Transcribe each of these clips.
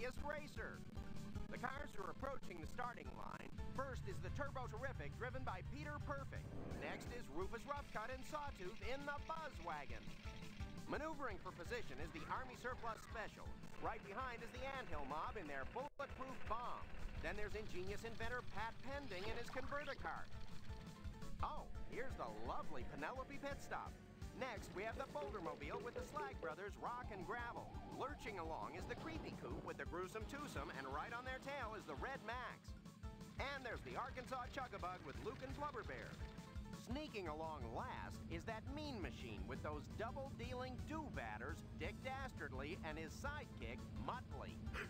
wackiest racer. The cars are approaching the starting line. First is the Turbo Terrific, driven by Peter Perfect. Next is Rufus Roughcut and Sawtooth in the Buzz Wagon. Maneuvering for position is the Army Surplus Special. Right behind is the Anthill Mob in their bulletproof bomb. Then there's ingenious inventor Pat Pending in his converter car. Oh, here's the lovely Penelope pit stop. Next, we have the Bouldermobile with the Slag Brothers Rock and Gravel. Lurching along is the Creepy Coupe with the Gruesome Twosome, and right on their tail is the Red Max. And there's the Arkansas Chug-a-Bug with Luke and Blubber Bear. Sneaking along last is that Mean Machine with those double-dealing do-batters, Dick Dastardly and his sidekick, Muttley.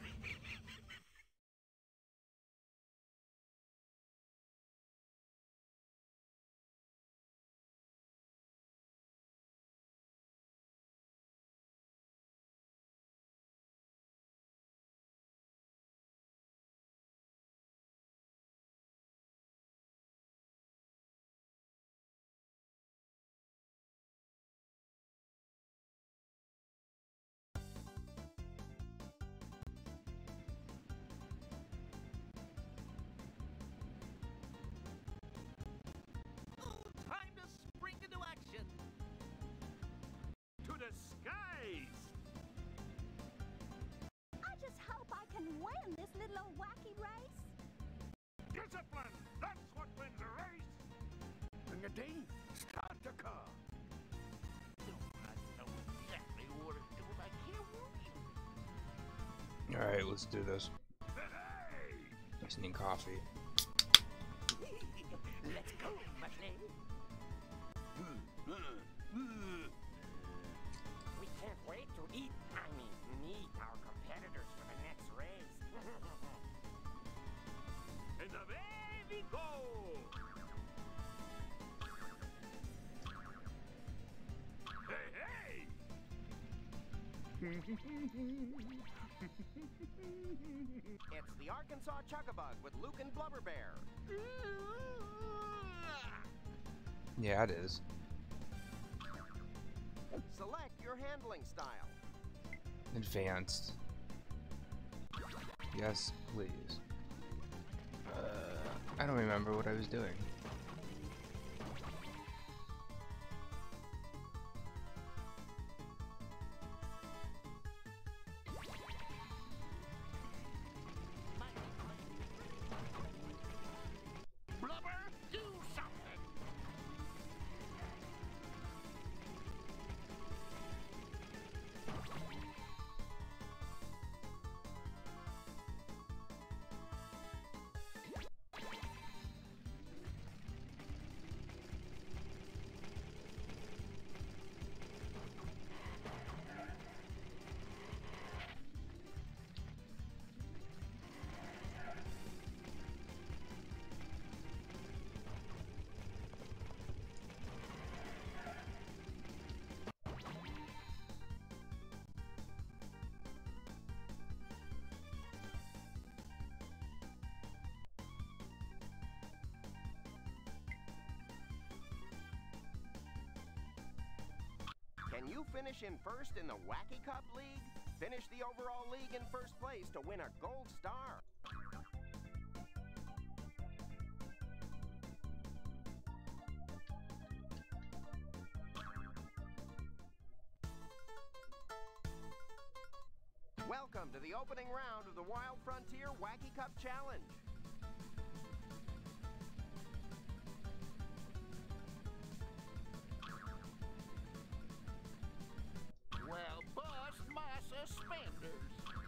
Win this little old wacky race? Discipline! That's what wins a race! Bring a ding, start the car. No, I know exactly what to do, but I can't work. Alright, let's do this. Hey! I just need coffee. Let's go, Muttley. We can't wait to meet our competitors for the next race. And away we go! Hey, hey! It's the Arkansas Chug-a-Bug with Luke and Blubber Bear. Yeah, it is. Select your handling style. Advanced. Yes, please. I don't remember what I was doing. Blubber, do something! Can you finish in first in the Wacky Cup League? Finish the overall league in first place to win a gold star. Welcome to the opening round of the Wild Frontier Wacky Cup Challenge. Well, bust my suspenders.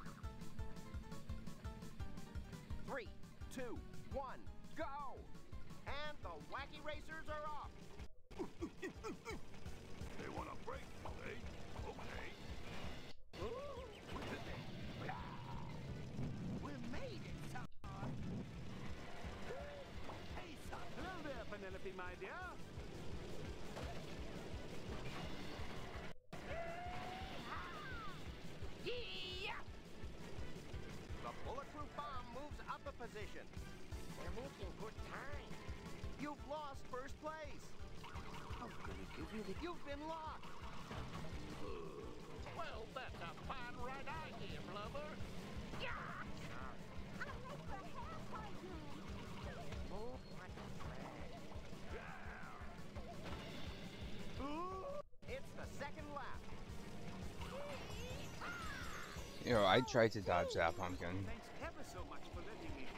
3, 2, 1, go! And the Wacky Racers are off. They want a break, okay? Okay. We made it, son. Hey, son. Hello there, Penelope, my dear. The bulletproof bomb moves up a position. We're making good time. You've lost first place. I'm gonna give you the... You've been locked. Well, that's a fine right idea, Blubber. Yeah! Yo, I tried to dodge that pumpkin. Thanks ever so much for letting me.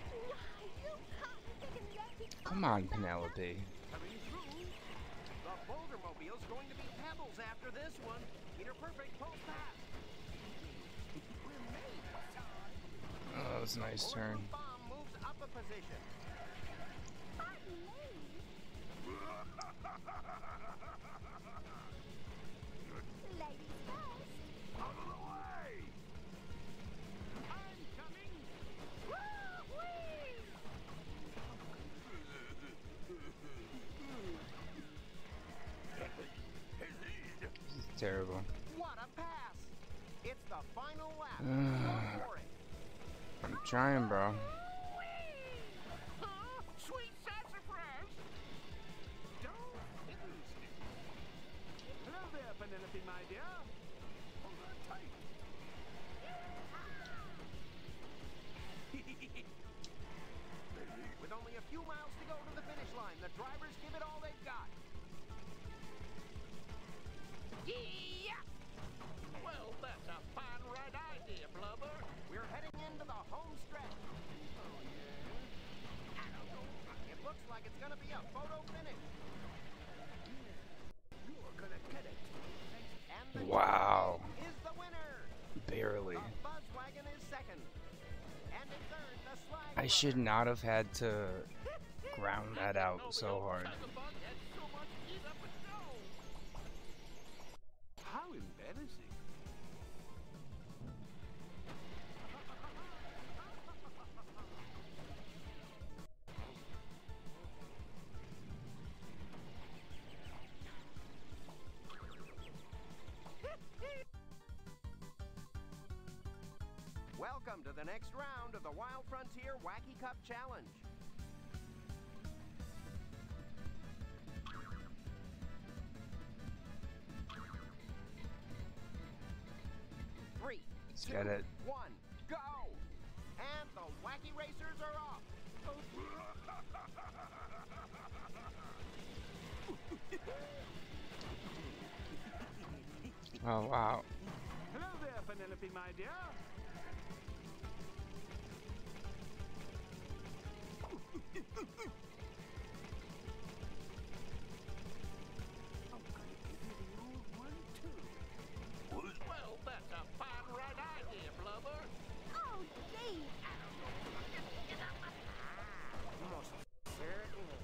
Come on, Penelope. Coming through. The Bouldermobile's going to be pebbles after this one. Peter Perfect pulls past. Oh, that was a nice turn. Bulletproof Bomb moves up a position. Ladies first. Out of the way! I'm coming. This is terrible. What a pass! It's the final lap. Go for it. I'm trying, bro. Sweet sassafras. Don't lose me. Hello there, Penelope, my dear. Hold on tight. With only a few miles to go to the finish line, the drivers give it all they've got. Yeah! Well, that's a fine right idea, Blubber. We're heading into the home stretch. It looks like it's going to be a photo finish. You're gonna get it. And the Wow. is the winner. Barely. The Buzzwagon is second. And in third, the Slag I should Brothers. not have had to ground that out so hard. Chugabug had so much eat up and go. How embarrassing. Welcome to the next round of the Wild Frontier Wacky Cup Challenge. Three, Let's two, get it. 1, go! And the Wacky Racers are off. Oh, wow. Hello there, Penelope, my dear. I'm gonna give you the old one, too. Well, that's a fine right idea, Blubber. Oh, gee. Most certainly.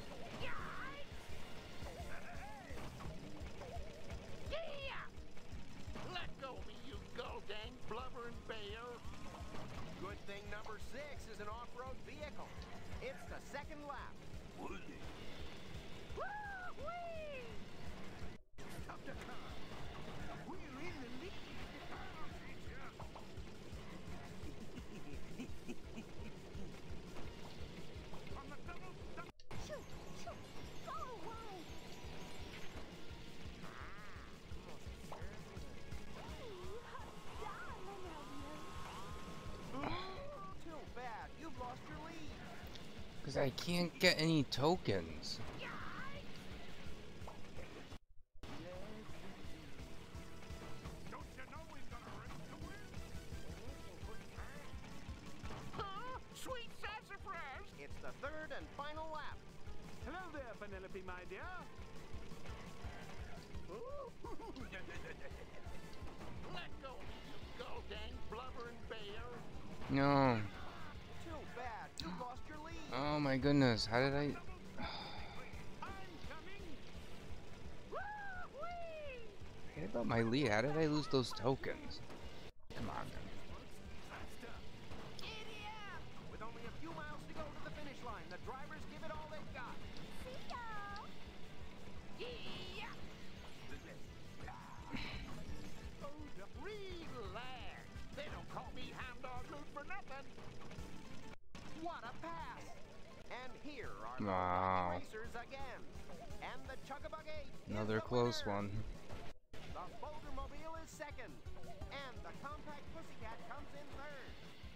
Yeah! Let go of me, you gull dang blubber and bear. Good thing number 6 is an off-road vehicle. It's the second lap. Stop the car. We're in the lead. On the double. Shoot, shoot. Go away. Ooh, how darling of you. Too bad. You've lost your lead. Because I can't get any tokens. Don't you know we've got a race to win? Huh? Sweet sassafras. It's the third and final lap. Hello there, Penelope, my dear. Let go of me, you gull dang blubber and bear. No. Too bad. You've lost your lead. Oh my goodness. How did I... I'm coming. Forget about my lead. How did I lose those tokens? Come on, man. With only a few miles to go to the finish line, the drivers give it all they've got. See ya. Relax. They don't call me Hound Dog Loot for nothing. What a pass! And here are the Wow. Wacky Racers again. And the Chugabug 8 is Another the close winner. one. The Bouldermobile is second. And the Compact Pussycat comes in third.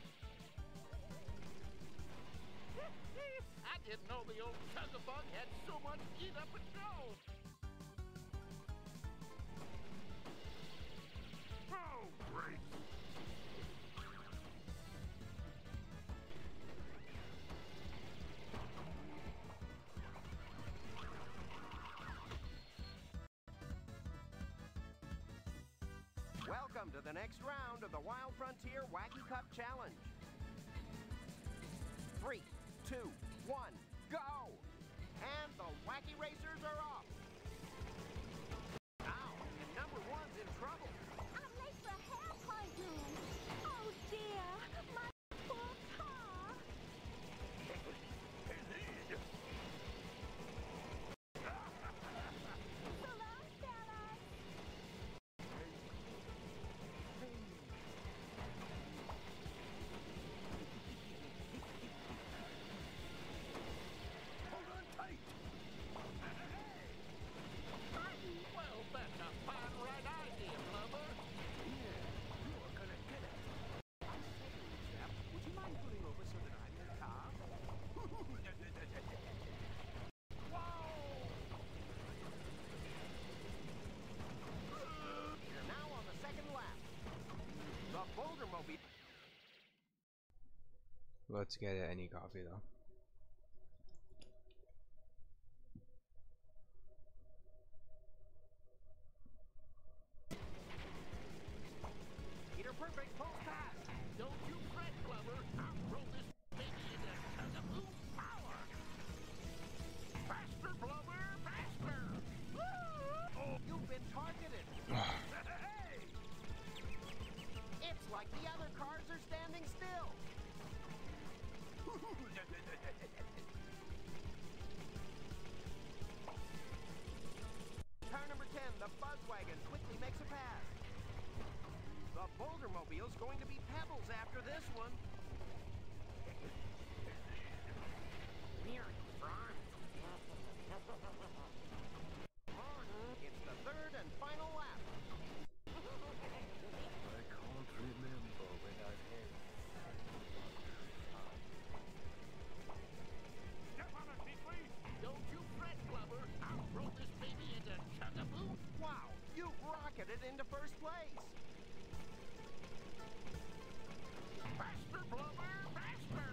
I didn't know the old Chugabug had so much eat up and go. Oh, great. to the next round of the Wild Frontier Wacky Cup Challenge. 3, 2, 1, go! And the Wacky Racers are off. Ow, and number one's in trouble. I'm late for hair party. Oh dear, my poor car. So long, fellas. Hold on tight. Well, that's a fine right idea, Blubber. Yeah, you are gonna get it. I'm saying, chap, would you mind pulling over so that I'm in the car? You're now on the second lap. The Boulder Mobile. Let's get any coffee though. Peter Perfect pulls past. Don't you fret, Blubber. I'll throw this baby into Tugaboo power. Faster, Blubber, faster. Oh, you've been targeted. Hey! It's like the other cars are standing still. Car number 10, the Buzzwagon, quickly makes a pass. The Boulder Mobile's going to be Pebbles after this one. It's the third and final lap. I can't remember when I've had Step on it, Peakley. Don't you fret, Blubber. I'll throw this baby into Tugaboo. Wow, you rocketed into first place. Faster, Blubber, faster.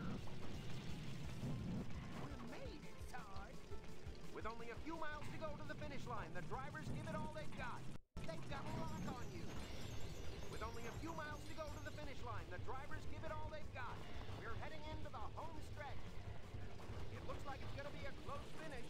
We made it, Todd. With only a few miles to go to the finish line, the drivers give it all they've got. They've got a lock on you. With only a few miles to go to the finish line, the drivers give it all they've got. We're heading into the home stretch. It looks like it's going to be a close finish.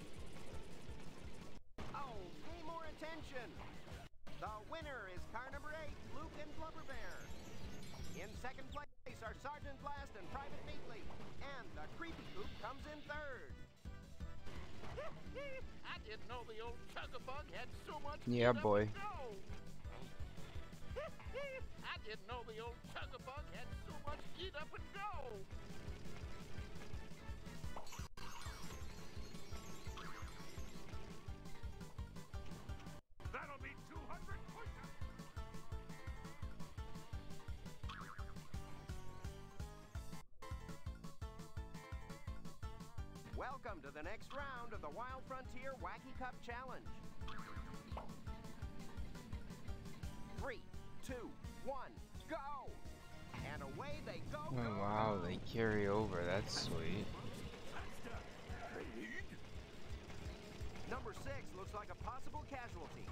Oh, pay more attention. The winner is car number 8, Luke and Blubber Bear. In second place are Sergeant Blast and Private Meatley. And the Creepy Coop comes in third. I didn't know the old Chugabug had so much Yeah, get up boy. and go. I didn't know the old Chugabug had so much get up and go. That'll be 200 points. Welcome to the next round of the Wild Frontier Wacky Cup Challenge. 3, 2, 1, go! And away they go. Oh wow, they carry over. That's sweet. Number 6 looks like a possible casualty.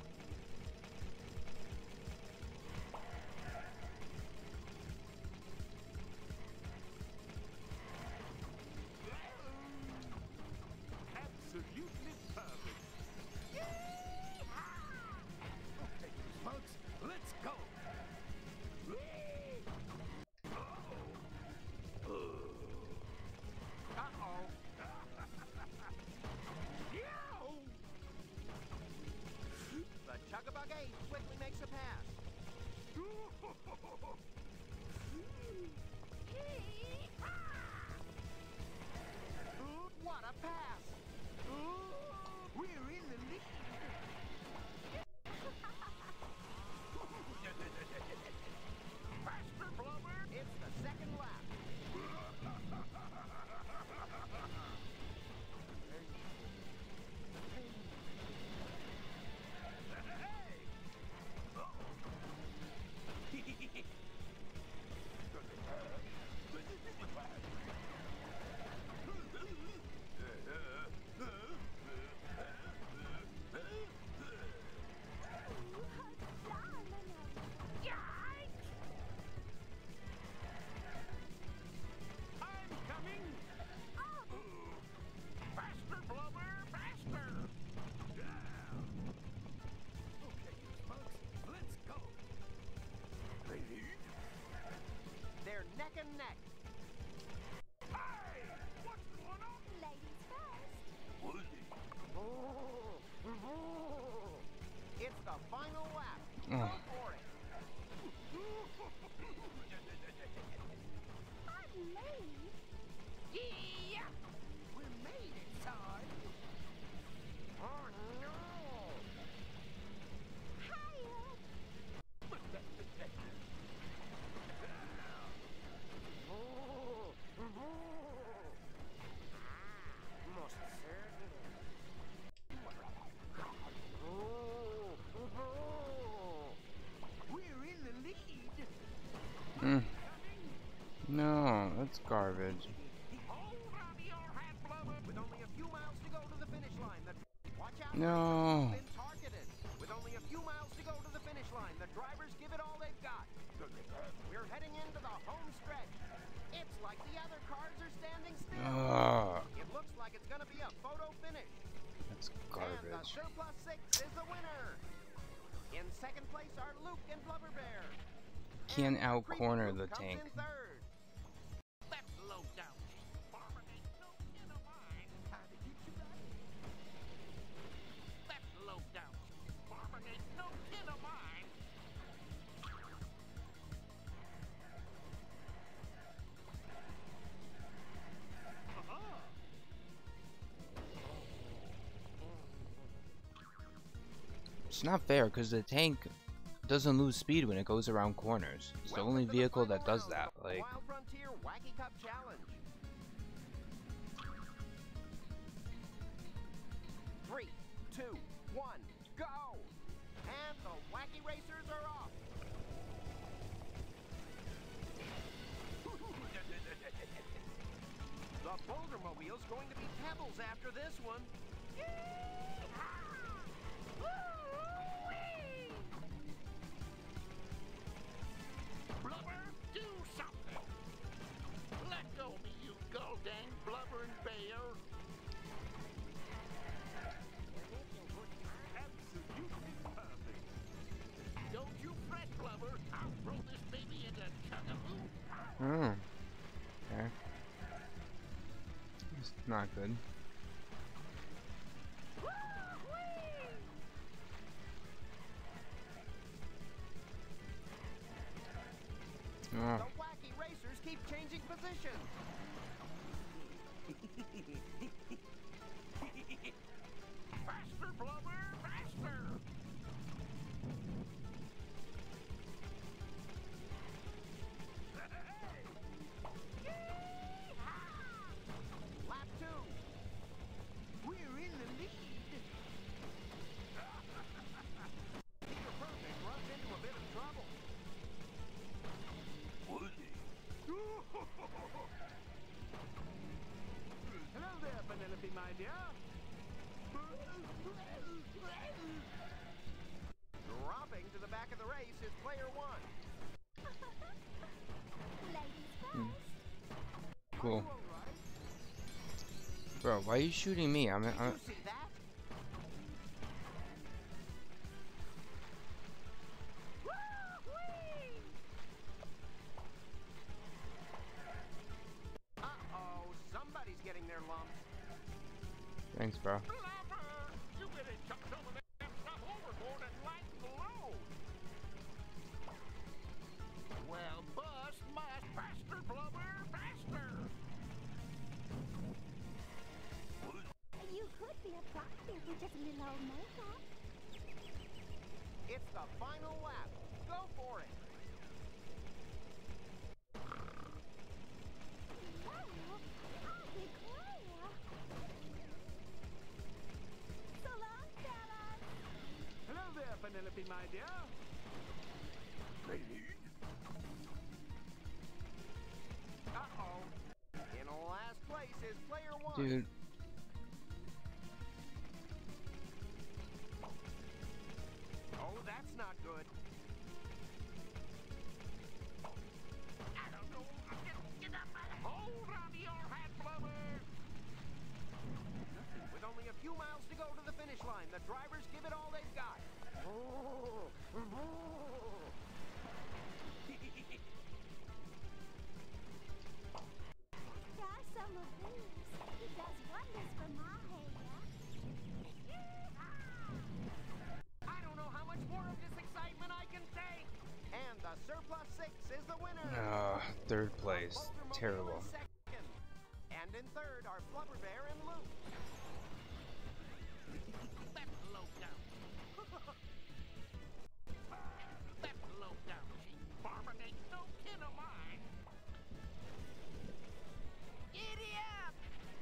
Absolutely perfect. Okay, folks, let's go. Uh-oh. The Chugabug 8 quickly makes a pass. What a pass! We're in the lead. Faster, Blubber. It's the second lap. and neck. Hey! What's going on? Ladies first. Woody. It's the final lap. Oh. Go for it. Pardon me. Yeah! We made it, son! Oh no! Higher. Most certainly. We're in the lead! Mm. No, that's garbage. Hold on to your hat, Blubber! With only a few miles to go to the finish line, watch out! No. Been targeted. With only a few miles to go to the finish line, the drivers give it all they've got. We're heading into the home stretch. It's like the other cars are standing still. It looks like it's gonna be a photo finish. That's And the garbage. Surplus 6 is the winner. In second place are Luke and Blubber Bear. Can't And out-corner Creepy the Luke comes tank. in third. That's low down, cheap farmer. Ain't no kin of mine. How'd it get you that? That's low down, cheap farmer. Ain't no kin of mine. It's not fair because the tank doesn't lose speed when it goes around corners. It's the Welcome only to the vehicle final that does round that. of the Like, Wild Frontier Wacky Cup Challenge. 3, 2, 1, go! And the Wacky Racers are off. The Bouldermobile's going to be Pebbles after this one. Blubber, do something. Let go of me, you goddamn blubbering bear. Absolutely perfect. Don't you fret, Blubber. I'll throw this baby into Chugaboo. oh. Okay. It's not good. Oh. The Wacky Racers keep changing positions. Faster, Blubber, faster! Lap 2. We're in the lead. Peter Perfect runs into a bit of trouble. Woody. Hello there, Penelope, my dear. Dropping to the back of the race is player 1. Ladies first. Cool. All right. Bro, why are you shooting me? Did you see that? Uh-oh, somebody's getting their lumps. Thanks, bro. Blubber! You better chuck some of that stuff overboard and lighten the load. Well, bust my faster, Blubber, faster! You could be a blacksmith with just little makeup. It's the final lap. Go for it. Well, I'll declare. So long, fellas. Hello there, Penelope, my dear. Uh-oh. In last place is player 1. Dude. Oh, that's not good. I don't know. Get up and hold on to your hat, Blubber! With only a few miles to go to the finish line, the drivers give it all they've got. Third place. Bouldermobile Terrible. in second. And in third are Flubber Bear and Luke. That's low down. That's low down, Chief. Farmer ain't no kin of mine. Giddy up!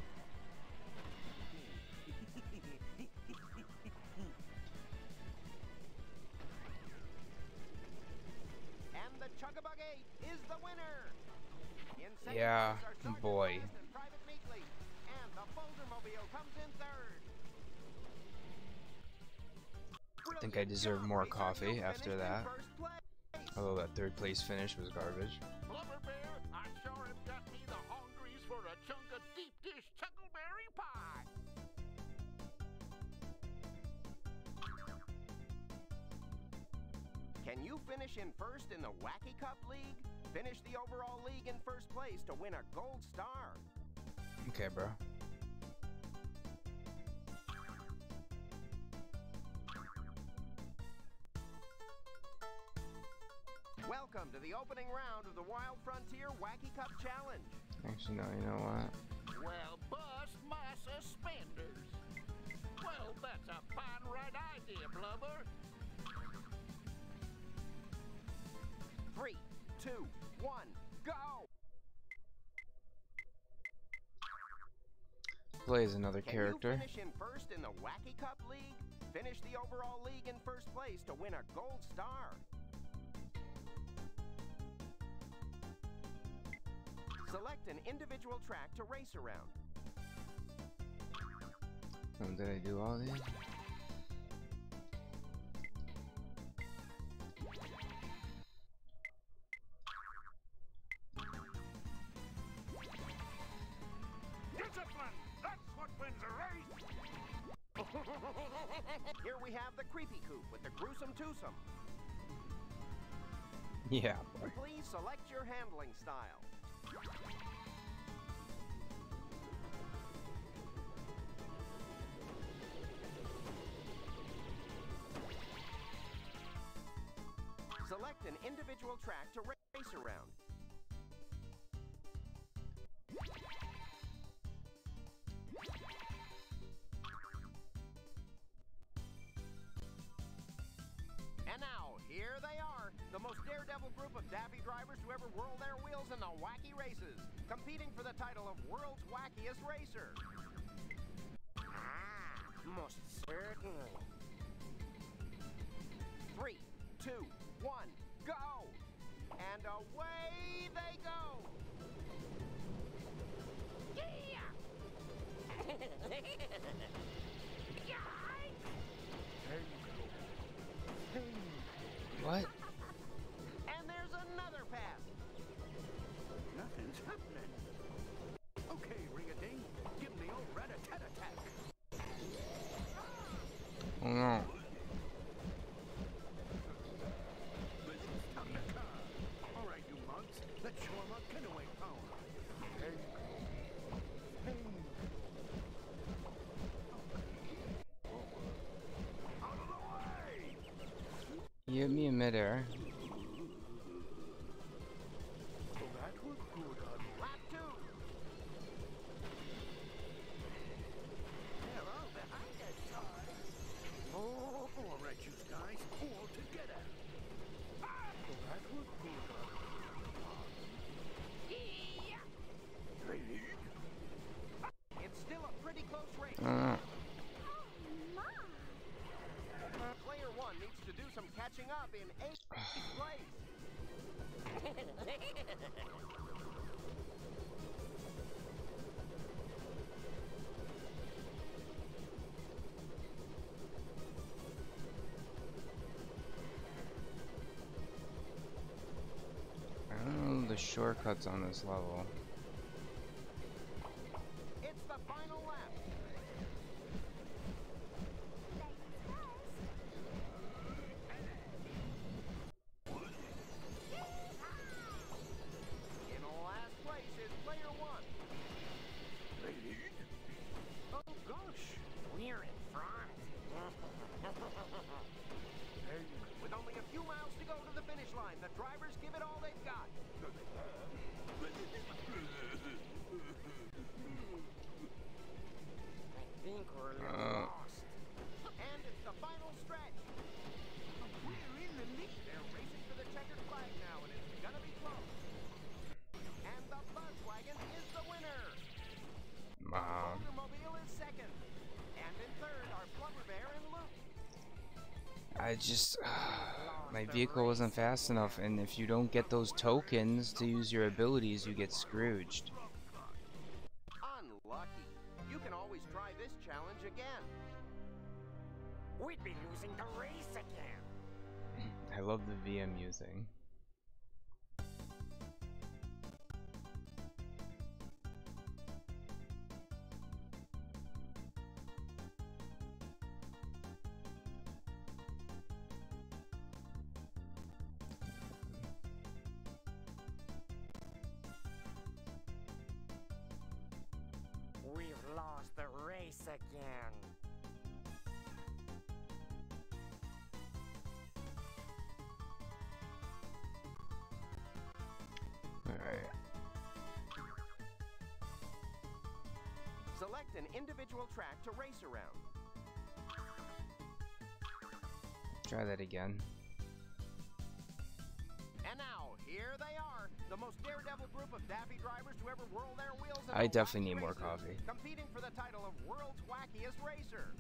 And the Chugabug 8 is the winner. In second Yeah, place are Sergeant boy. West and Private Meekly. And the Bouldermobile comes in third. I think I deserve more coffee after Finished in that. first place. Although that third place finish was garbage. Blubber Bear, I sure have got me the hungries for a chunk of deep dish chuckleberry pie. Can you finish in first in the Wacky Cup League? Finish the overall league in first place to win a gold star. Okay, bro. Welcome to the opening round of the Wild Frontier Wacky Cup Challenge. Actually, no, you know what? Well, bust my suspenders. Well, that's a fine right idea, Blubber. 3, 2, 1, go! Play as another Can character. you finish in first in the Wacky Cup League? Finish the overall league in first place to win a gold star. Select an individual track to race around. Oh, did I do all these? Discipline! That's what wins a race! Here we have the Creepy Coop with the Gruesome Twosome. Yeah, boy. Please select your handling style. Select an individual track to race around. And now, here they are, the most daredevil group of daffy drivers to ever whirl their wheels in the wacky races, competing for the title of World's Wackiest Racer. Ah, most certainly. 3, 2, 1, go! And away they go! What? And there's another pass. Nothing's happening. Okay, Ring-a-Ding, give me old rat-a-tat-a-tat. Oh no. Stop the car. All right, you mugs, let's show 'em our getaway power. Hey. Hey. Out of the way! You hit me in midair. Well, that was good, Lap 2. They're all behind us, Todd. Oh, all right, you guys, all together. Well, that was good, Hey. It's still a pretty close race. Oh, my. Player 1 needs to do some catching up in 8th place. I don't know the shortcuts on this level. It's the final lap. In last place is player 1. Lady? Oh gosh, we're in front. With only a few miles to go to the finish line, the drivers give it all they've got. just my vehicle wasn't fast enough, and if you don't get those tokens to use your abilities, you get scrooged. Unlucky. You can always try this challenge again. We'd be losing the race again. I love the VMU thing. We've lost the race again. Alright. Select an individual track to race around. Try that again. And now, here they are, the most daredevil group of daffy drivers to ever whirl their wheels in I a definitely wacky need more racer, coffee. competing for the title of World's Wackiest Racer.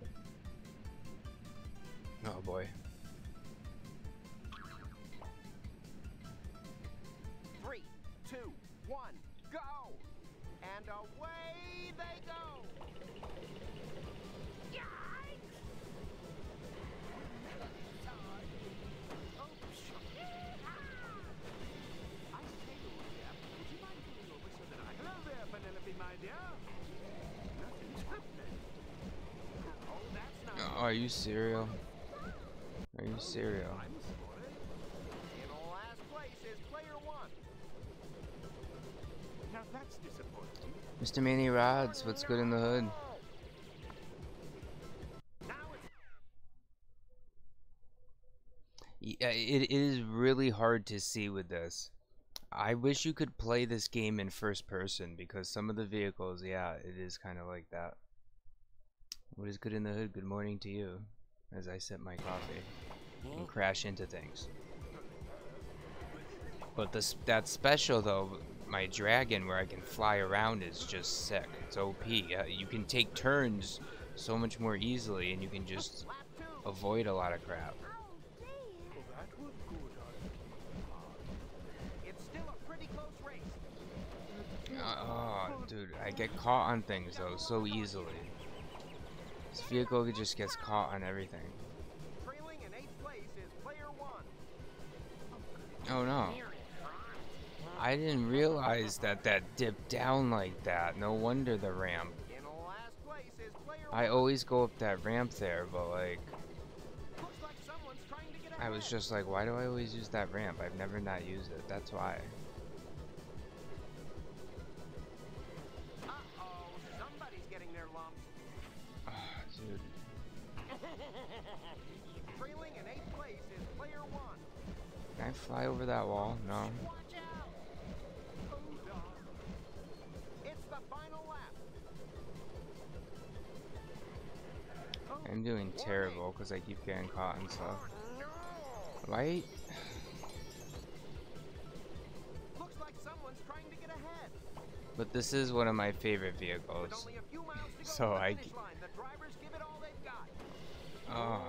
Oh boy. 3, 2, 1, go! And away they go! Hello there, Penelope, my dear. Nothing's happening. Oh, that's not... Are you serial? Are you serial? I'm sorry. In last place is player 1. Now that's disappointing. Mr. Manny Rods, what's good in the hood? Now it's... Yeah, it is really hard to see with this. I wish you could play this game in first person, because some of the vehicles, yeah, it is kind of like that. What is good in the hood? Good morning to you, as I sip my coffee and crash into things. But that special though, my dragon where I can fly around, is just sick. It's OP. You can take turns so much more easily, and you can just Lap 2. avoid a lot of crap. Oh, dear. Well, that was good. It's still a pretty close race. Oh, dude, I get caught on things though so easily. This vehicle just gets caught on everything. Trailing in 8th place is player 1. Oh no. I didn't realize that dipped down like that. No wonder the ramp. In last place is player 1. I always go up that ramp there, but like, Looks like someone's trying to get I was ahead. just like, why do I always use that ramp? I've never not used it. That's why. Uh-oh, somebody's getting their lumps. Dude. Trailing in 8th place is player 1. Can I fly over that wall? No. Watch out! Hold on. It's the final lap. I'm doing terrible because I keep getting caught and stuff. Why? Looks like someone's trying to get ahead. But this is one of my favorite With vehicles. only a few miles to go So to the I finish line, the drivers give it all they've got. Oh.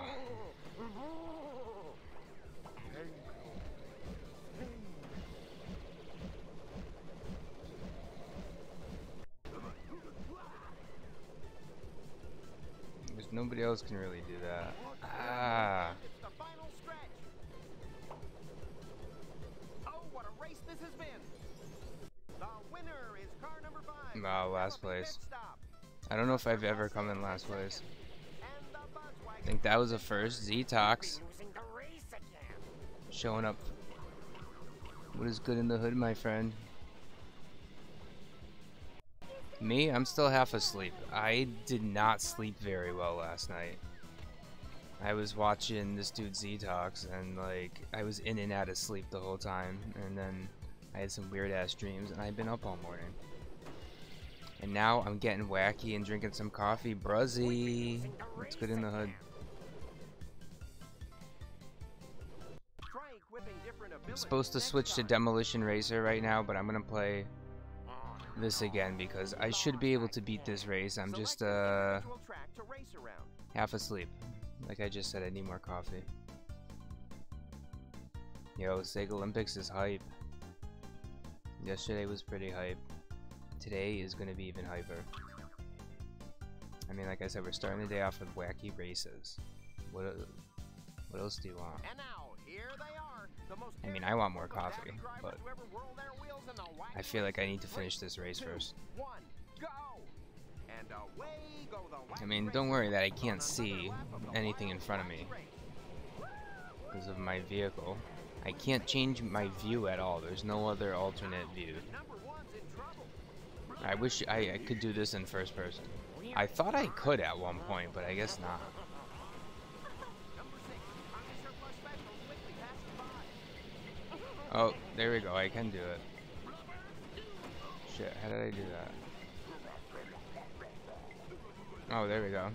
There's nobody else can really do that. Ah. It's the final stretch. Oh, what a race this has been. The winner is car number 5. Wow, last Penelope place. Pitstop. I don't know if I've ever come in last place. And the Buzzwagon. I think that was a first. Z-Tox Losing the race again. showing up. What is good in the hood, my friend? Me? I'm still half asleep. I did not sleep very well last night. I was watching this dude Z-Tox, and like, I was in and out of sleep the whole time, and then I had some weird ass dreams, and I've been up all morning. And now I'm getting wacky and drinking some coffee. Bruzzy! What's good in the hood? Try equipping different I'm abilities supposed to next switch to time. Demolition Racer right now, but I'm gonna play this again because I should be able to beat this race. I'm just Select an individual track to race around. half asleep. Like I just said, I need more coffee. Yo, Sega Olympics is hype. Yesterday was pretty hype. Today is gonna be even hyper. I mean, like I said, we're starting the day off with wacky races. What else do you want? And now, here they are, the most I mean, I want more coffee, savvy drivers but who ever whirled their wheels in the wacky I feel like I need to races. finish this race Three, first. two, 1, go! And away go the wacky I mean, don't worry that I can't on see another lap of the anything in wild front of wacky me race. because of my vehicle. I can't change my view at all. There's no other alternate view. Number 1's in trouble. I wish I could do this in first person. I thought I could at one point, but I guess not. Number 6, Army Surplus Special quickly passes by. Oh, there we go. I can do it. Shit, how did I do that? Oh, there we go.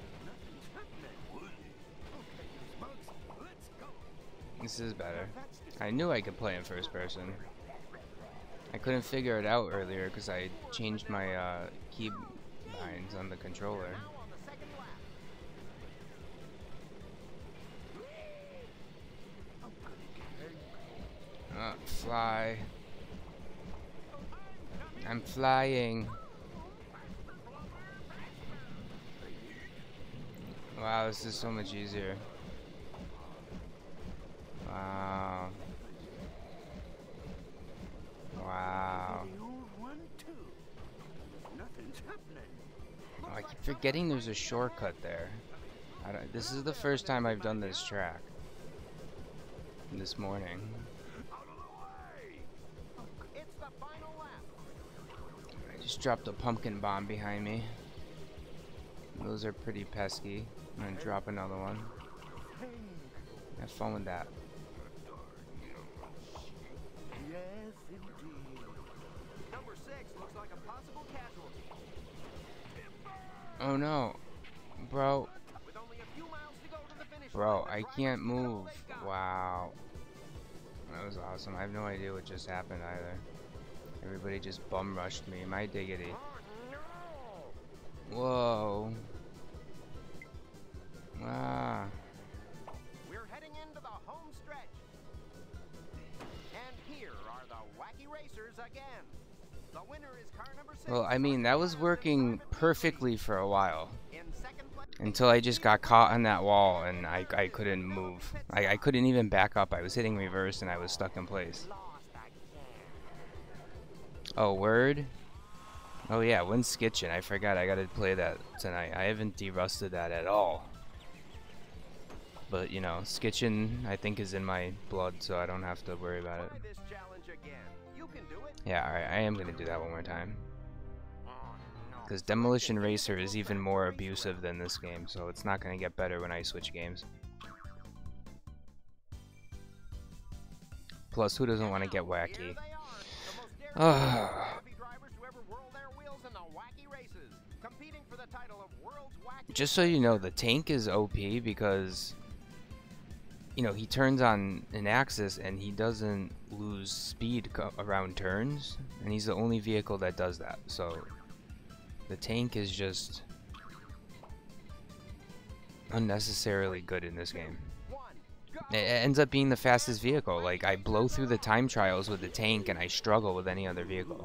This is better. I knew I could play in first person. I couldn't figure it out earlier because I changed my key binds on the controller. Now on the second lap. Fly. I'm flying. Wow, this is so much easier. Wow. Wow. The old one too. Nothing's happening. Oh, I keep forgetting there's a shortcut there. This is the first time I've done this track. This morning. Out of the way! It's the final lap. I just dropped a pumpkin bomb behind me. Those are pretty pesky. I'm gonna drop another one. Have fun with that. Yes, indeed. Number 6 looks like a possible casualty. Oh no. Bro. With only a few miles to go to the finish Bro, line, the I drivers can't know move. they got it. Wow. That was awesome. I have no idea what just happened either. Everybody just bum rushed me. My diggity. Whoa. Ah. We're heading into the home stretch. And here are the wacky racers again. The winner is car number 6. Well, I mean, that was working perfectly for a while. In second place, Until I just got caught on that wall and I couldn't move. I couldn't even back up. I was hitting reverse and I was stuck in place. lost again. Oh, word? Oh yeah, when's Skitchin? I forgot. I gotta play that tonight. I haven't derusted that at all. But, you know, Skitchin, I think, is in my blood, so I don't have to worry about it. Try this challenge again. You can do it. Yeah, alright, I am gonna do that one more time. Because Demolition Racer is even more abusive than this game, so it's not gonna get better when I switch games. Plus, who doesn't want to get wacky? Here they are, the most daring Ah. heavy drivers to ever whirl their wheels in the wacky races, competing for the title of World's Wacky. Just so you know, the tank is OP because, you know, he turns on an axis and he doesn't lose speed around turns, and he's the only vehicle that does that. So the tank is just unnecessarily good in this game. It ends up being the fastest vehicle. Like, I blow through the time trials with the tank and I struggle with any other vehicle.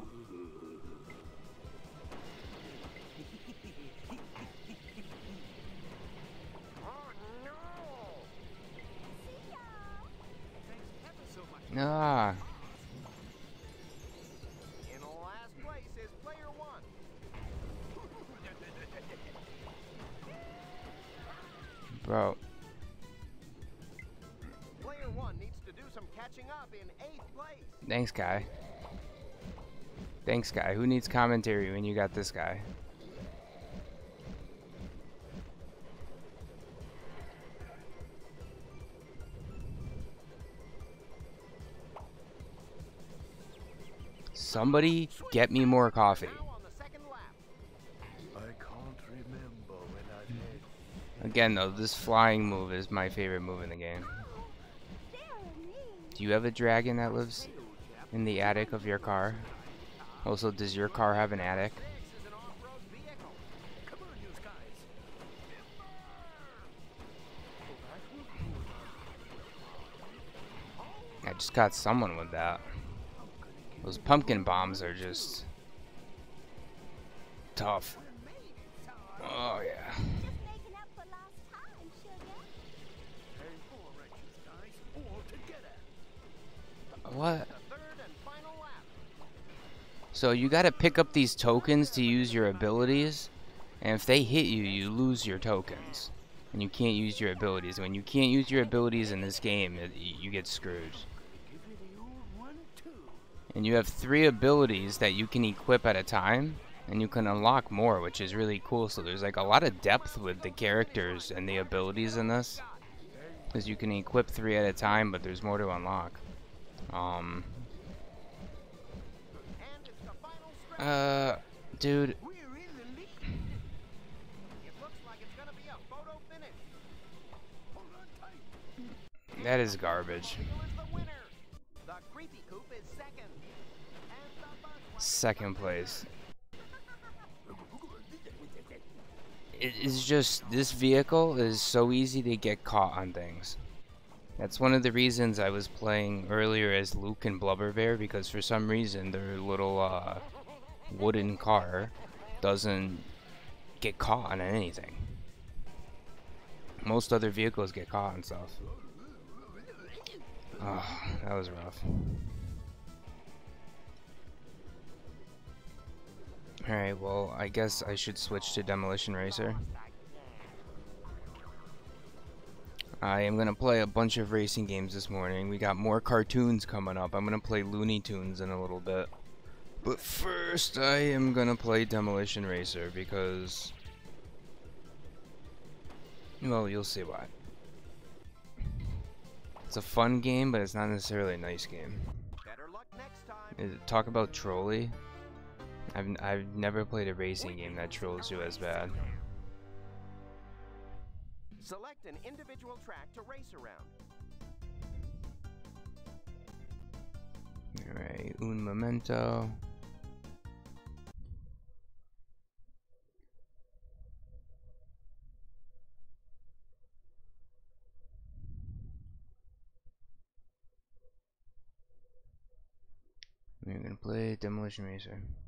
Ah, In last place is player 1. bro. Player 1 needs to do some catching up in 8th place. Thanks, guy. Thanks, guy. Who needs commentary when you got this guy? Somebody get me more coffee. Now on the second lap. I can't remember when I've had Again, though, this flying move is my favorite move in the game. Do you have a dragon that lives in the attic of your car? Also, does your car have an attic? This is an off-road vehicle. Come on, you guys. God just got someone with that. Those pumpkin bombs are just tough. Oh yeah. Just making up for lost time, sugar. Hey, more wrenches, guys. All together. What? The third and final lap. So you gotta pick up these tokens to use your abilities, and if they hit you, you lose your tokens. And you can't use your abilities. When you can't use your abilities in this game, you get screwed. Give you the old one, too. And you have 3 abilities that you can equip at a time, and you can unlock more, which is really cool. So there's like a lot of depth with the characters and the abilities in this, because you can equip 3 at a time, but there's more to unlock. And it's the final stretch. Dude, We're in the lead. It looks like it's gonna be a photo finish. Hold on tight. that is garbage. Who is the winner? The Creepy Coupe is second. And the Buzzwagon Second place. It is just, this vehicle is so easy to get caught on things. That's one of the reasons I was playing earlier as Luke and Blubber Bear, because for some reason their little wooden car doesn't get caught on anything. Most other vehicles get caught on stuff. Oh, that was rough. Alright, well, I guess I should switch to Demolition Racer. I am gonna play a bunch of racing games this morning. We got more cartoons coming up. I'm gonna play Looney Tunes in a little bit. But first, I am gonna play Demolition Racer because... well, you'll see why. It's a fun game, but it's not necessarily a nice game. Better luck next time. Talk about trolly. I've never played a racing game that trolls you as bad. Select an individual track to race around. Alright, un momento. We're gonna play Demolition Racer.